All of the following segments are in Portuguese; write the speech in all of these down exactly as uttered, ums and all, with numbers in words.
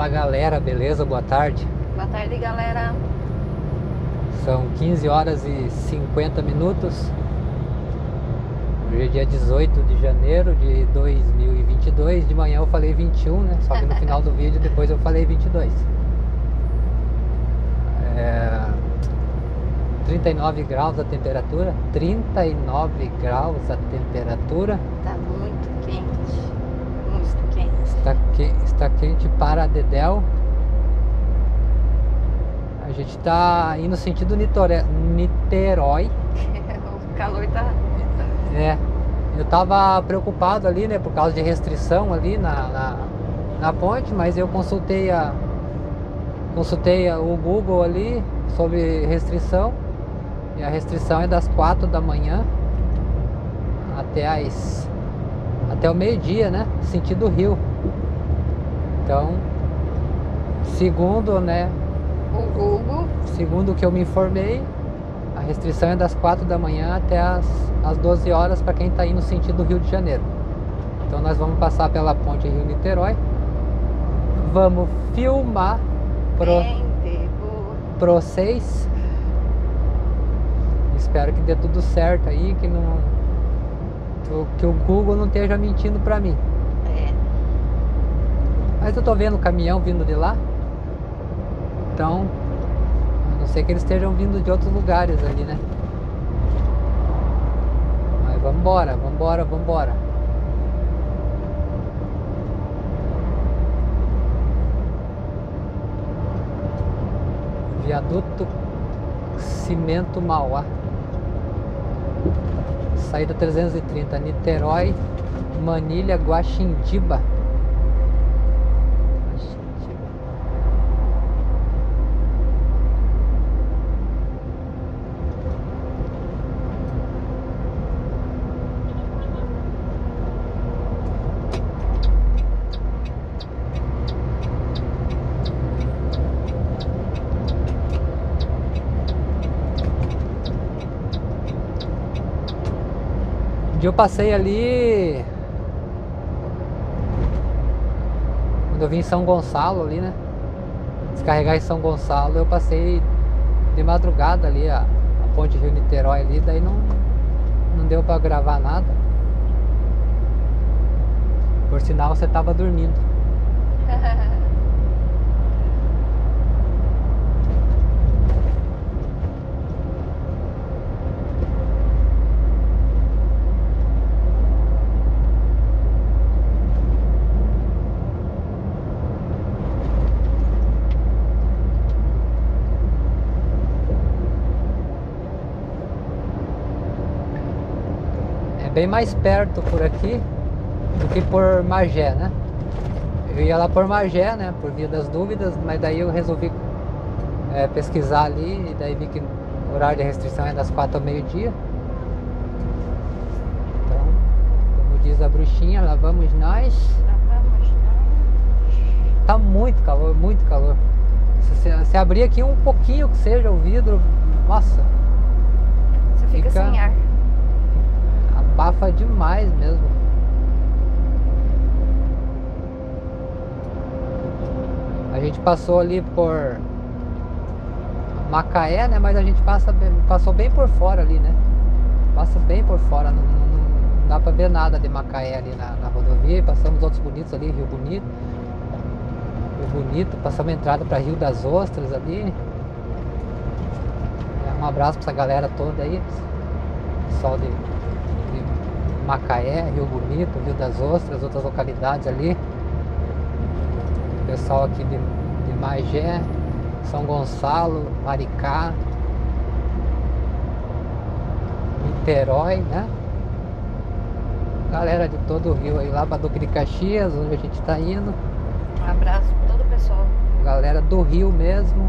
galera, beleza? Boa tarde. Boa tarde, galera. São quinze horas e cinquenta minutos. Hoje é dia dezoito de janeiro de dois mil e vinte e dois. De manhã eu falei vinte e um, né? Só que no final do vídeo depois eu falei vinte e dois. É... trinta e nove graus a temperatura. trinta e nove graus a temperatura. Tá muito quente. Muito quente. Está, que... Está quente para Dedéu. A gente tá indo sentido Nitore... Niterói. O calor tá... É, eu tava preocupado ali, né, por causa de restrição ali na, na, na ponte, mas eu consultei a consultei a, o Google ali sobre restrição, e a restrição é das quatro da manhã até as até o meio-dia, né, sentido Rio. Então, segundo, né, O Google. segundo o que eu me informei, a restrição é das quatro da manhã até as, as doze horas para quem está indo no sentido Rio de Janeiro. Então nós vamos passar pela ponte Rio-Niterói. Vamos filmar pro, pro vocês. Espero que dê tudo certo aí, que, não, que o Google não esteja mentindo para mim. É. Mas eu tô vendo o caminhão vindo de lá. Então... a não ser que eles estejam vindo de outros lugares ali, né? Mas vambora, vambora, vambora. Viaduto Cimento Mauá. Saída trezentos e trinta, Niterói, Manilha, Guaxindiba. Um dia eu passei ali quando eu vim em São Gonçalo ali, né? Descarregar em São Gonçalo, eu passei de madrugada ali a, a ponte Rio-Niterói ali, daí não, não deu pra gravar nada. Por sinal, você tava dormindo. Bem mais perto por aqui do que por Magé, né? Eu ia lá por Magé, né? Por via das dúvidas, mas daí eu resolvi é, pesquisar ali, e daí vi que o horário de restrição é das quatro ao meio-dia. Então, como diz a bruxinha, lá vamos nós. Lá vamos nós. Tá muito calor, muito calor. Se você abrir aqui um pouquinho que seja o vidro, nossa, Você fica, Fica- sem ar. abafa demais mesmo. A gente passou ali por Macaé, né? Mas a gente passa, bem- passou bem por fora ali, né? Passa bem por fora, não, não- não dá pra ver nada de Macaé ali na, na rodovia. Passamos outros bonitos ali, Rio Bonito. Rio Bonito, passamos a entrada para Rio das Ostras ali. Um abraço pra essa galera toda aí. Pessoal de Macaé, Rio Bonito, Rio das Ostras, outras localidades ali. Pessoal aqui de, de Magé, São Gonçalo, Maricá, Niterói, né? Galera de todo o Rio aí, lá para Duque de Caxias, onde a gente está indo. Um abraço pra todo o pessoal. Galera do Rio mesmo.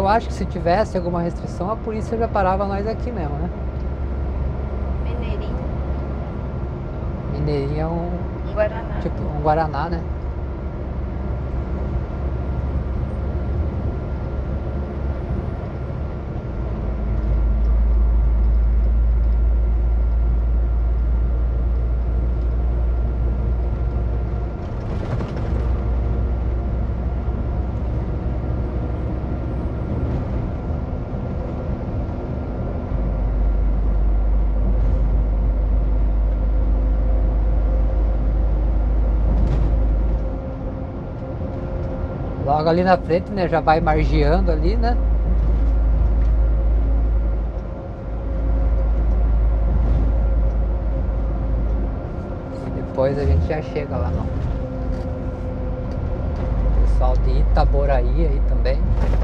eu acho que se tivesse alguma restrição, a polícia já parava nós aqui mesmo, né? Mineirinho, Mineirinho é um, um Guaraná. tipo, um Guaraná, né? Logo ali na frente, né? Já vai margeando ali, né? E depois a gente já chega lá, não. Pessoal de Itaboraí aí também.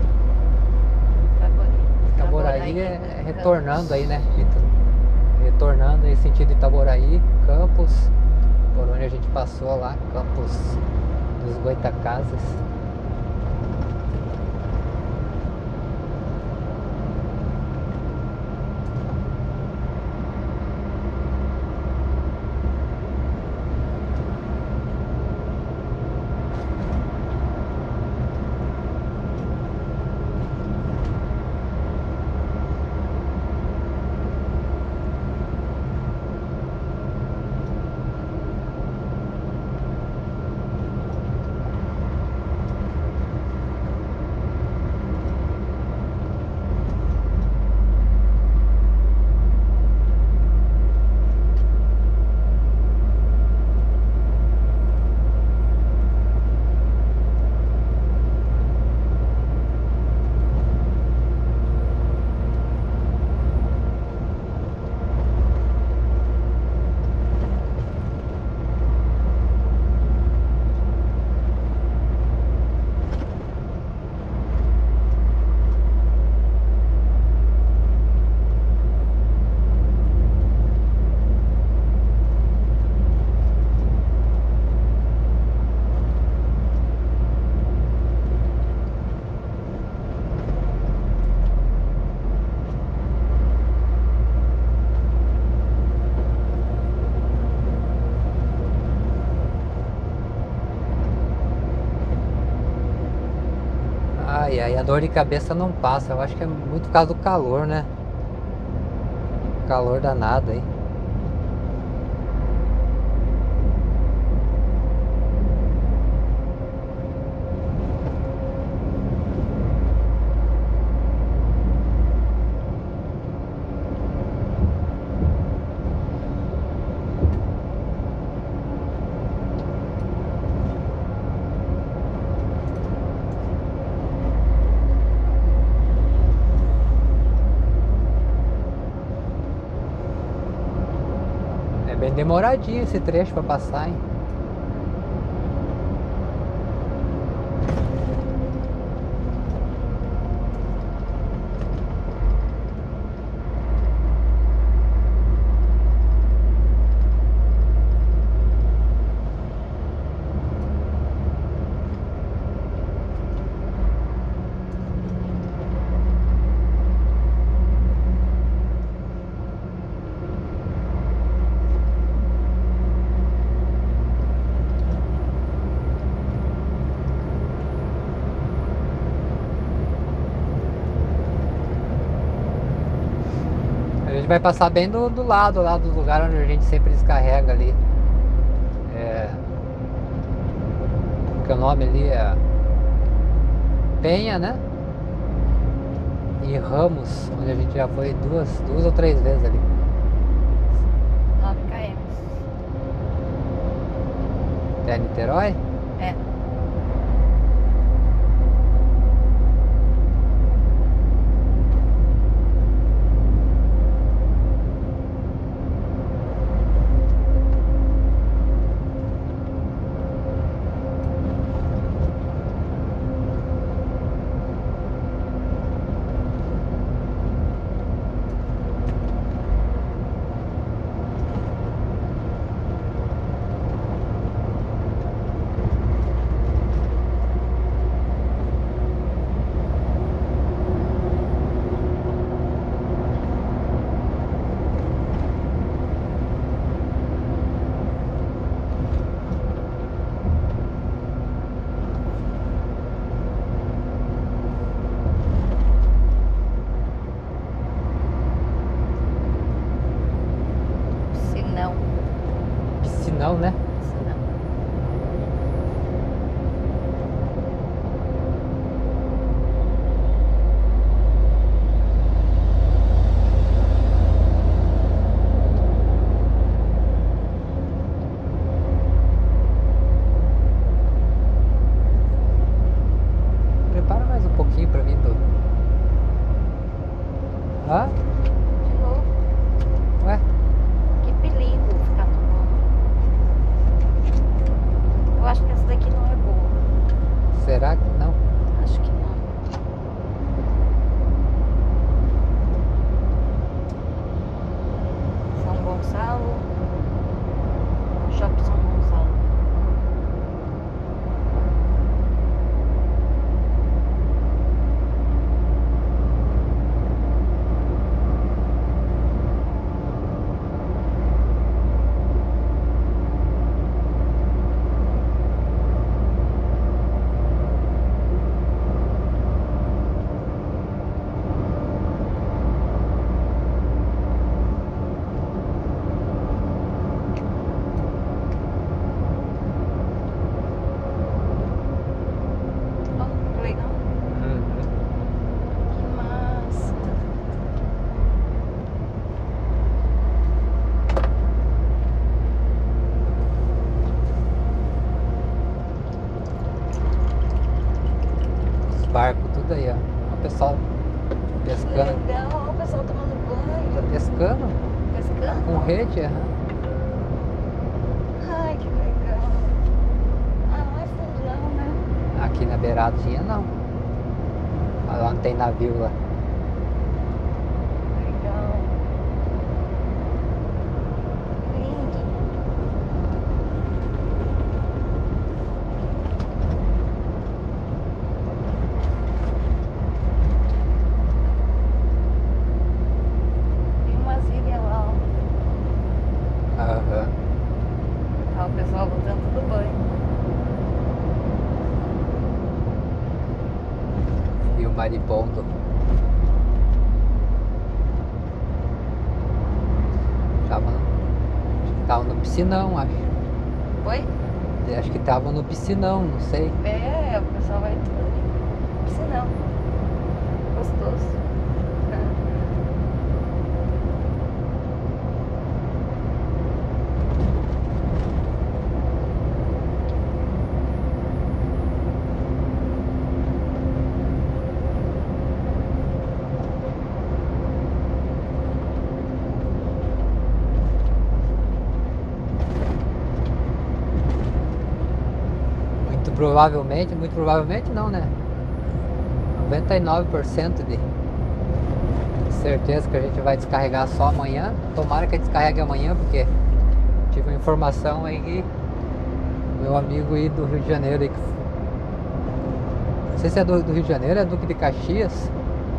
Itaboraí é retornando aí, né? Retornando em sentido Itaboraí, Campos, por onde a gente passou lá, Campos dos Goitacazes. Ai, ai, a dor de cabeça não passa. Eu acho que é muito por causa do calor, né? Calor danado aí. Bem demoradinho esse trecho para passar, hein? A gente vai passar bem do, do lado lá do lugar onde a gente sempre descarrega ali. É... Que o nome ali é Penha, né? E Ramos, onde a gente já foi duas, duas ou três vezes ali. nove quilômetros. Até Niterói? É. barcos tudo aí, ó. O pessoal pescando. Legal, o pessoal tomando banho. Tá pescando Pescando? com rede, aham. Ai, que legal. Ah, não é fundo não, né? Aqui na beiradinha não. Olha lá, não tem navio lá. Legal. Lindo. Tem umas ilhas lá, ó. Aham. Tá o pessoal botando tudo banho. Rio Maribondo. Tava, tava no piscinão, acho. Oi? Acho que tava no piscinão, não sei. É, o pessoal vai tudo ali. Piscinão. Gostoso. Muito provavelmente, muito provavelmente não, né? noventa e nove por cento de certeza que a gente vai descarregar só amanhã. Tomara que descarregue amanhã, porque tive uma informação aí que meu amigo aí do Rio de Janeiro aí, que não sei se é do, do Rio de Janeiro, é Duque de Caxias,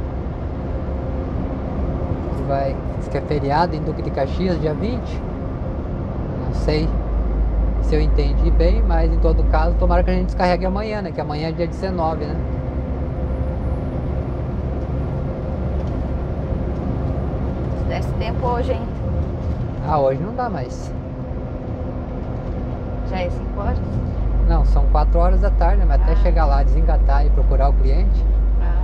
que vai, diz que é feriado em Duque de Caxias, dia vinte. Não sei se eu entendi bem, mas em todo caso, tomara que a gente descarregue amanhã, né? Que amanhã é dia dezenove, né? Se desse tempo hoje ainda. Ah, hoje não dá mais. Já é cinco horas? Não, são quatro horas da tarde, né? Mas até Ah. chegar lá, desengatar e procurar o cliente. Ah.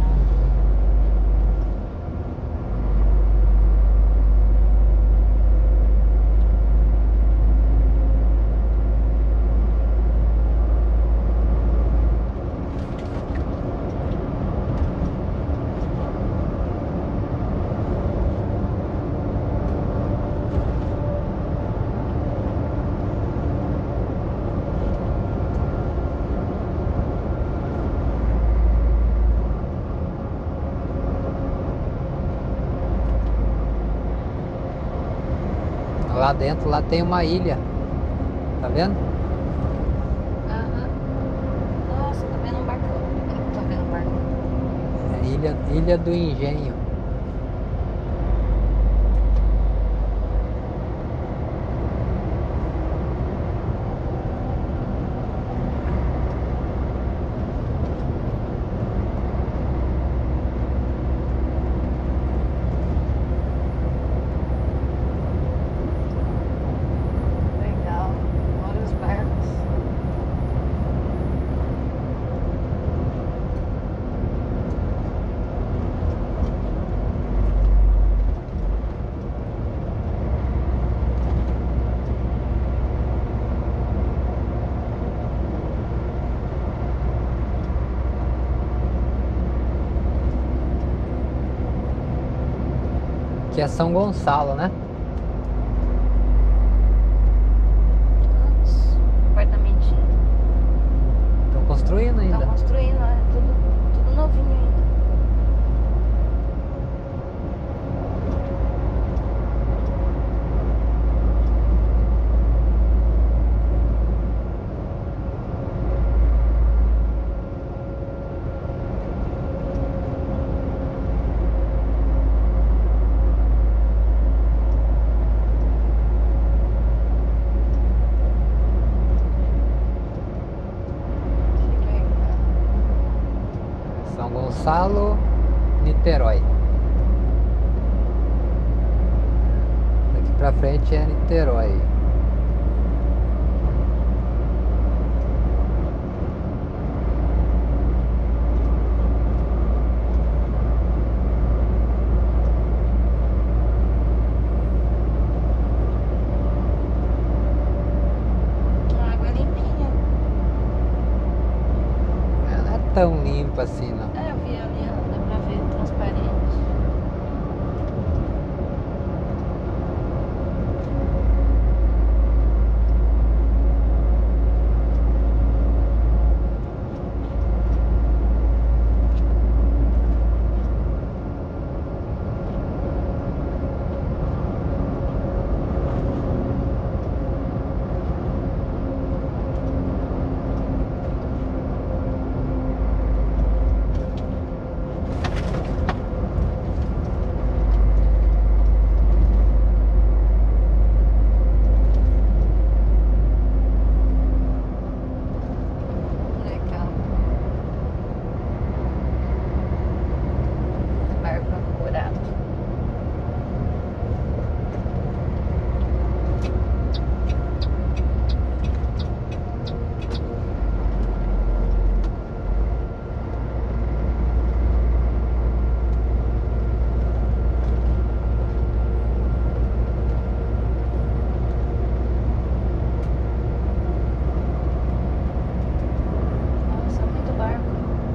Lá dentro, lá tem uma ilha. Tá vendo? Aham. Nossa, tô vendo um barco. Tô vendo um barco. É ilha, ilha do Engenho. Legal. Olha os barcos. Que é São Gonçalo, né? Uns apartamentinhos. Estão construindo ainda. Estão construindo, é tudo, tudo novinho ainda. Que legal. São Gonçalo, Niterói. Daqui pra frente é Niterói. A água é limpinha. É, não é tão limpo assim, não. É, eu vi ali, ó, dá pra ver transparente. Legal. Barco ancorado. Nossa, muito barco.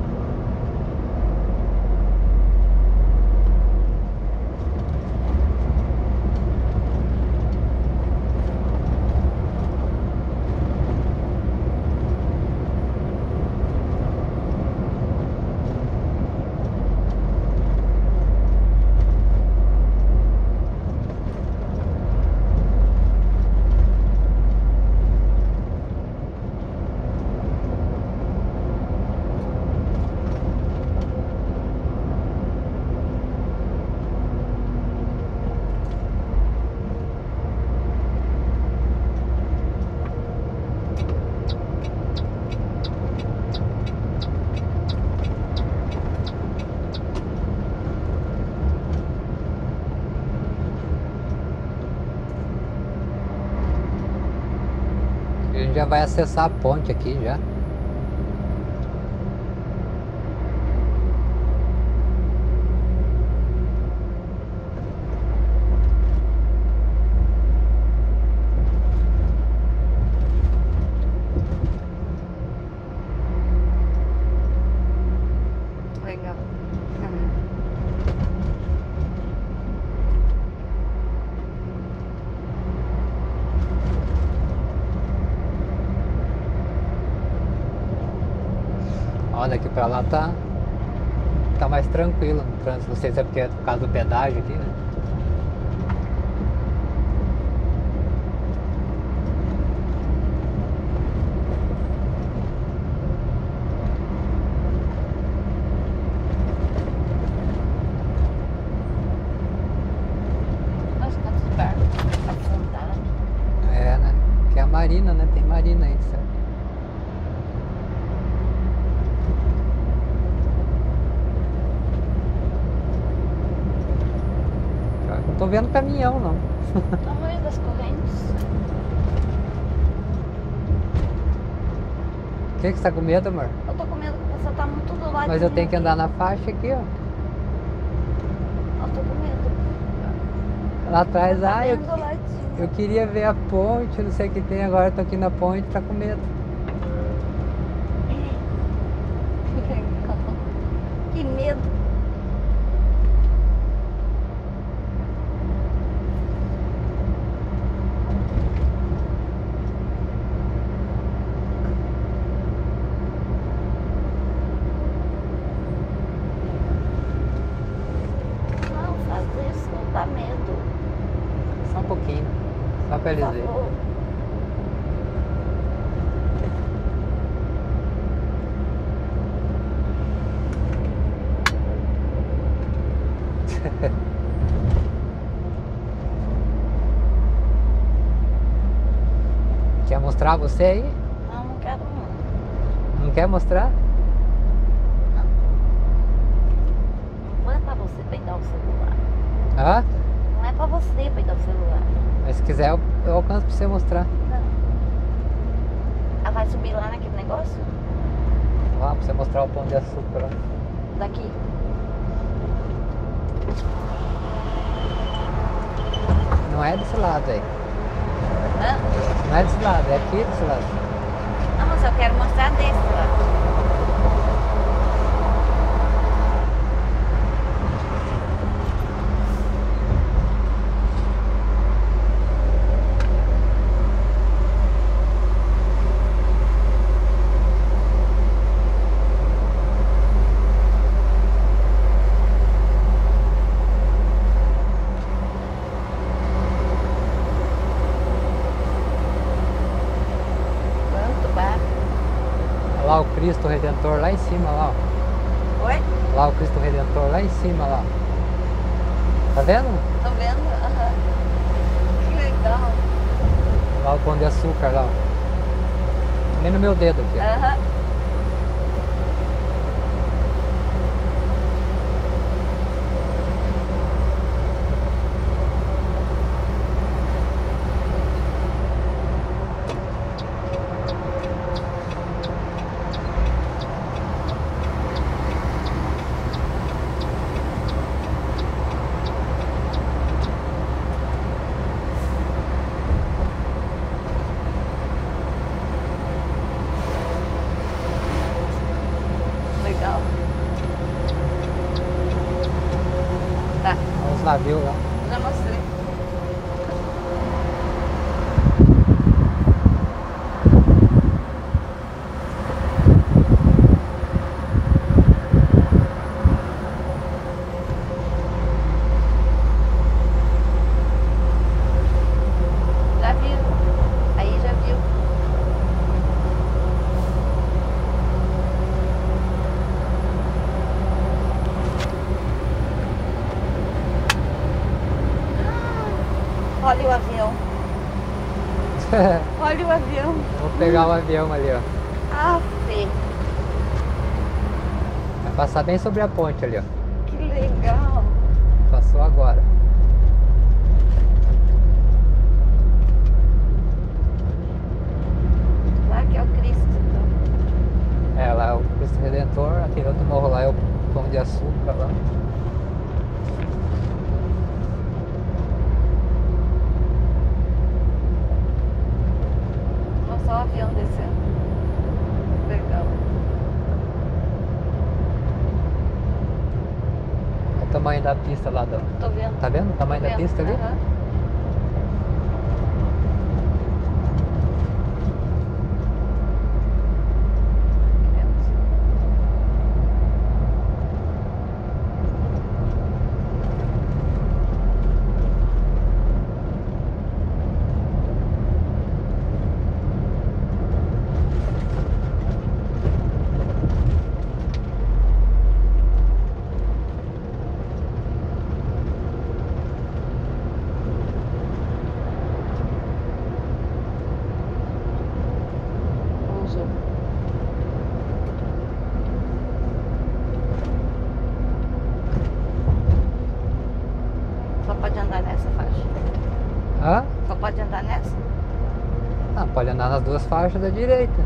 A gente já vai acessar a ponte aqui já. Legal. Ó, daqui pra lá tá, tá mais tranquilo no trânsito. Não sei se é porque é por causa do pedágio aqui, né? Nossa, quantos barcos afundados. É, né? Que é a marina, né? Tem marina aí, certo? Não tô vendo caminhão, não. Tamanho das correntes. O que que você tá com medo, amor? Eu tô com medo que você tá muito do lado. Mas eu tenho que andar na faixa aqui, ó. Eu tô com medo. Lá atrás, Você tá ah, eu, bem do ladinho. eu queria ver a ponte, não sei o que tem, agora eu tô aqui na ponte, tá com medo. Que medo. Não, faz isso, não dá medo. Só um pouquinho, só pra Por eles verem. favor. Quer mostrar você aí? Não, não quero não. Não quer mostrar? Não é pra você pegar o celular. Hã? Não é pra você pegar o celular. Mas se quiser, eu, eu alcanço pra você mostrar. Não. Ah, vai subir lá naquele negócio? Lá, pra você mostrar o pão de açúcar. Ó. Daqui. Não é desse lado aí. Hã? Não é desse lado, é aqui desse lado. Não, mas eu quero mostrar desse lá. Olha lá o Cristo Redentor lá em cima, lá, ó. Oi? Lá o Cristo Redentor lá em cima, lá. Tá vendo? Tô vendo? Aham. Que legal. Lá o Pão de Açúcar, lá, ó. Nem no meu dedo aqui, ó. Aham. Legal. Tá, Olha os navios lá. já mostrei. Já viu? Aí já viu. Olha o avião. Olha o avião. Vou pegar o avião ali, ó. Ah, Fê, Vai passar bem sobre a ponte ali, ó. que legal. Passou agora. Lá que é o Cristo, então. É, lá é o Cristo Redentor, aquele outro morro lá é o Pão de Açúcar lá. Nossa, olha o avião descendo. Legal. Olha o tamanho da pista lá, do... Tô vendo. tá vendo o tamanho Tô da vendo. pista ali? Aham. Pousou. Só pode andar nessa faixa. Hã? Só pode andar nessa. Ah, pode andar nas duas faixas da direita.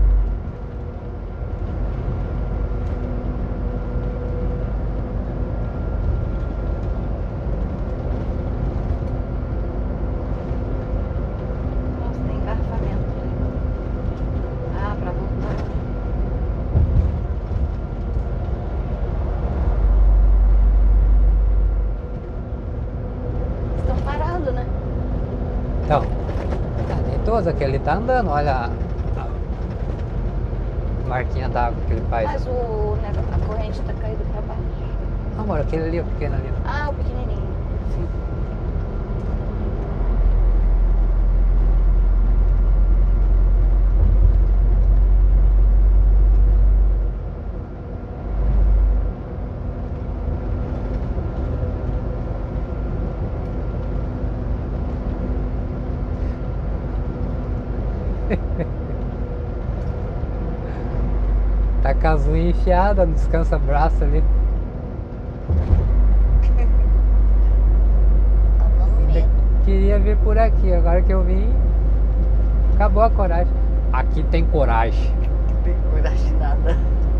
Nossa, tem engarrafamento. Ah, pra voltar. Estão parados, né? Então, ah, nem todos, aquele tá andando, olha a, a marquinha d'água que ele faz. Mas o negócio, a corrente tá caindo pra baixo. Amor, aquele ali, o pequeno ali. Ah, o pequenininho. Sim. Tá com as unhas enfiadas, não descansa braço ali. Ah, vamos ver. Queria vir por aqui, agora que eu vim, acabou a coragem. Aqui tem coragem. Não tem coragem de nada.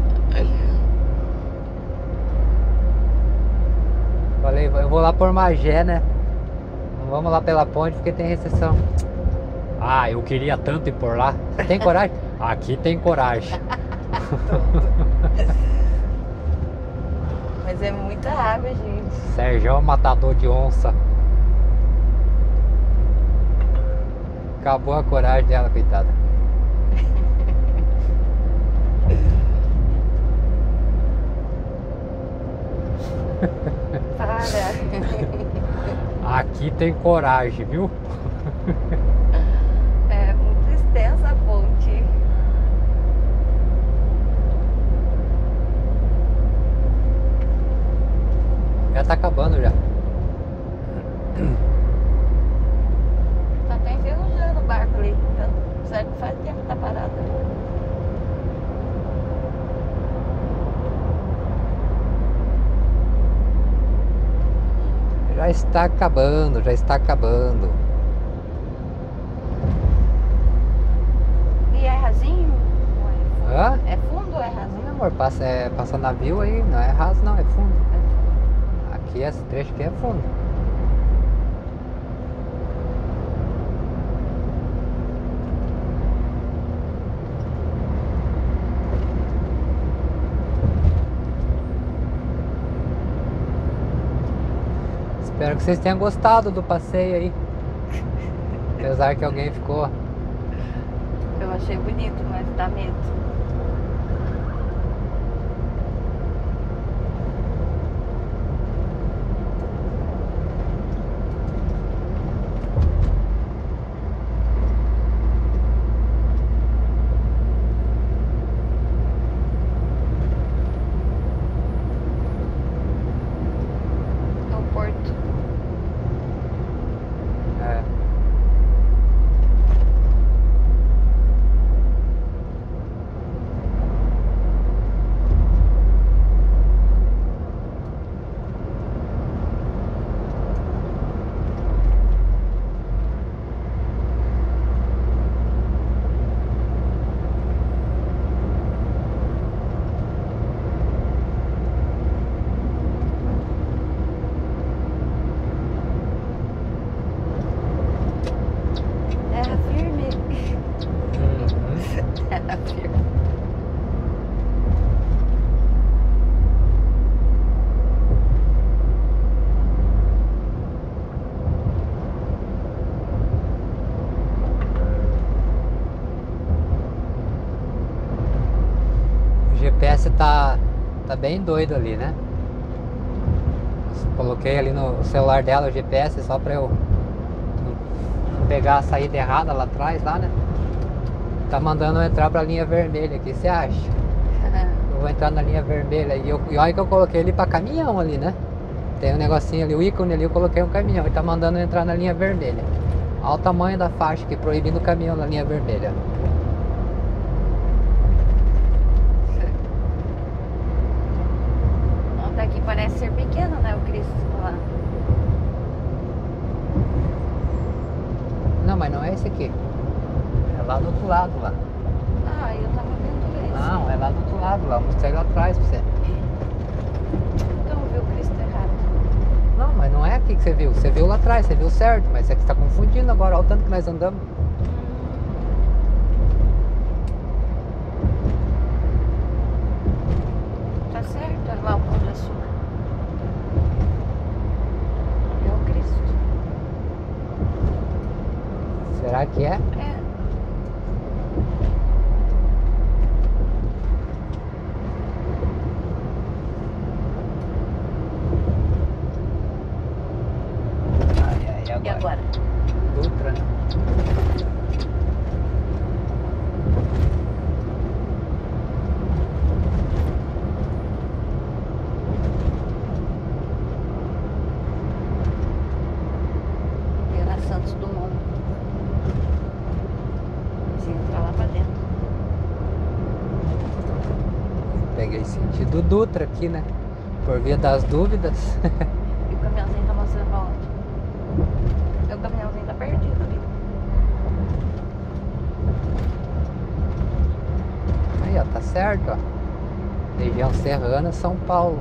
Falei, eu vou lá por Magé, né? Não vamos lá pela ponte porque tem restrição. Ah, eu queria tanto ir por lá. Você tem coragem? Aqui tem coragem. Mas é muita água, gente. Sérgio é um matador de onça. Acabou a coragem dela, coitada. Para. Aqui tem coragem, viu? É muito extensa a ponte. tá acabando já. Tá até enferrujando o barco ali. Então, será que faz tempo que tá parado ali? Já está acabando, já está acabando. E é rasinho? Ou é fundo? Hã? É fundo ou é rasinho? Não, amor, passa, é, passa navio aí, não é raso não, é fundo. É fundo. Aqui, esse trecho aqui é fundo. Espero que vocês tenham gostado do passeio aí. Apesar que alguém ficou. Eu achei bonito, mas dá medo. É o porto. É. Terra firme. Uhum. Terra firme. O G P S tá, tá bem doido ali, né? Coloquei ali no celular dela o G P S só pra eu não, não pegar a saída errada lá atrás, lá, né? Tá mandando eu entrar pra linha vermelha aqui, você acha? Eu vou entrar na linha vermelha e, eu, e olha que eu coloquei ali pra caminhão ali, né? Tem um negocinho ali, o ícone ali, eu coloquei um caminhão e tá mandando eu entrar na linha vermelha. Olha o tamanho da faixa aqui, proibindo o caminhão na linha vermelha. Ó, daqui parece ser pequeno, né? O Cristo lá. Não, mas não é esse aqui. É lá do outro lado lá. Ah, eu tava vendo esse. Não, é lá do outro lado lá. Eu mostrei lá atrás pra você. Então eu vi o Cristo errado. Não, mas não é aqui que você viu. Você viu lá atrás, você viu certo. Mas é que você tá confundindo agora. Olha o tanto que nós andamos. Tá certo, olha lá o Pão de Açúcar. É o Cristo. Será que é? É. Ai, ai, E agora? Dutra, né? Era Santos Dumont. Você entrar lá pra dentro. Peguei sentido Dutra aqui, né? Por via das dúvidas. E o caminhãozinho tá mostrando pra onde? O caminhãozinho tá perdido ali. Aí, ó, tá certo, ó. Região Serrana, São Paulo.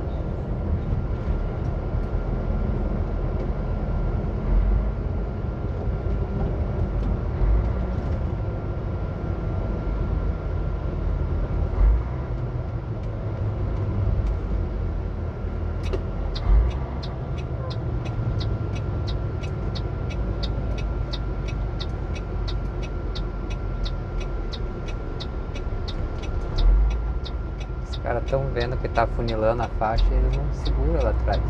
Os caras estão vendo que tá funilando a faixa e eles não seguram lá atrás.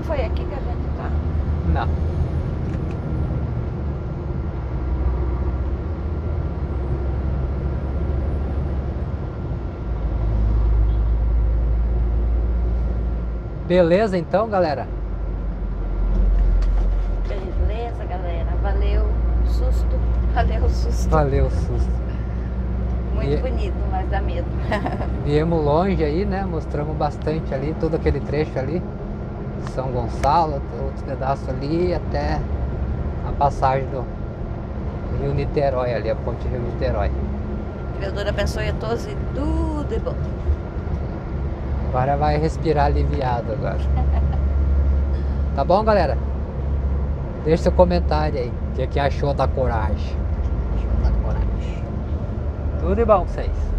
foi aqui que a gente tá? Não. Beleza então, galera? Beleza, galera. Valeu o susto. Valeu o susto. Valeu o susto. Muito E- bonito, mas dá medo. Viemos longe aí, né? Mostramos bastante ali, todo aquele trecho ali. São Gonçalo, outros pedaços ali, até a passagem do Rio Niterói ali, a ponte Rio Niterói. Que Deus abençoe a todos e tudo de bom. Agora vai respirar aliviado agora. Tá bom, galera? Deixa seu comentário aí. O que, que achou da coragem? Deixa eu dar coragem. Tudo de bom pra vocês.